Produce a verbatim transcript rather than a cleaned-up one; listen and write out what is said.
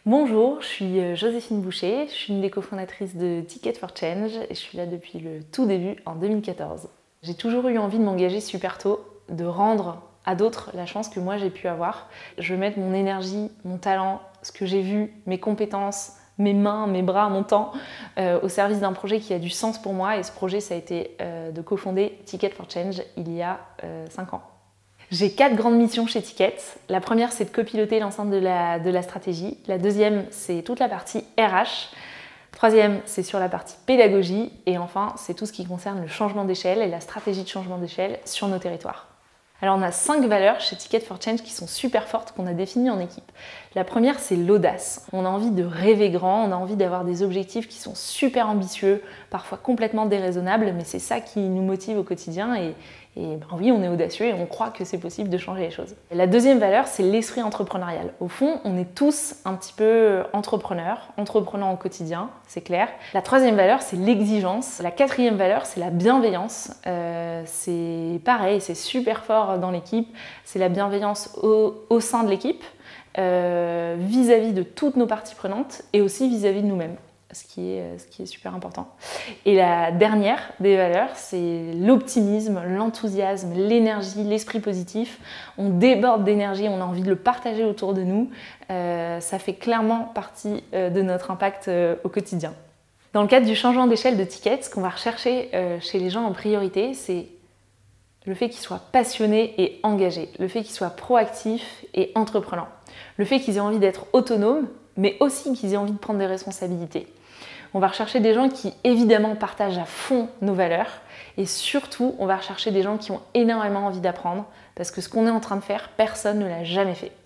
Bonjour, je suis Joséphine Boucher, je suis une des cofondatrices de Ticket for Change et je suis là depuis le tout début en deux mille quatorze. J'ai toujours eu envie de m'engager super tôt, de rendre à d'autres la chance que moi j'ai pu avoir. Je veux mettre mon énergie, mon talent, ce que j'ai vu, mes compétences, mes mains, mes bras, mon temps euh, au service d'un projet qui a du sens pour moi et ce projet ça a été euh, de cofonder Ticket for Change il y a euh, cinq ans. J'ai quatre grandes missions chez Ticket. La première, c'est de copiloter l'ensemble de la, de la stratégie. La deuxième, c'est toute la partie R H. Troisième, c'est sur la partie pédagogie. Et enfin, c'est tout ce qui concerne le changement d'échelle et la stratégie de changement d'échelle sur nos territoires. Alors on a cinq valeurs chez Ticket for Change qui sont super fortes, qu'on a définies en équipe. La première, c'est l'audace. On a envie de rêver grand, on a envie d'avoir des objectifs qui sont super ambitieux, parfois complètement déraisonnables, mais c'est ça qui nous motive au quotidien et, et ben oui, on est audacieux et on croit que c'est possible de changer les choses. Et la deuxième valeur, c'est l'esprit entrepreneurial. Au fond, on est tous un petit peu entrepreneurs, entreprenants au quotidien, c'est clair. La troisième valeur, c'est l'exigence. La quatrième valeur, c'est la bienveillance. Euh, c'est pareil, c'est super fort dans l'équipe. C'est la bienveillance au, au sein de l'équipe, euh, vis-à-vis de toutes nos parties prenantes et aussi vis-à-vis de nous-mêmes. Ce qui, est, ce qui est super important. Et la dernière des valeurs, c'est l'optimisme, l'enthousiasme, l'énergie, l'esprit positif. On déborde d'énergie, on a envie de le partager autour de nous. Euh, ça fait clairement partie euh, de notre impact euh, au quotidien. Dans le cadre du changement d'échelle de Ticket, ce qu'on va rechercher euh, chez les gens en priorité, c'est le fait qu'ils soient passionnés et engagés, le fait qu'ils soient proactifs et entreprenants, le fait qu'ils aient envie d'être autonomes, mais aussi qu'ils aient envie de prendre des responsabilités. On va rechercher des gens qui, évidemment, partagent à fond nos valeurs et surtout, on va rechercher des gens qui ont énormément envie d'apprendre parce que ce qu'on est en train de faire, personne ne l'a jamais fait.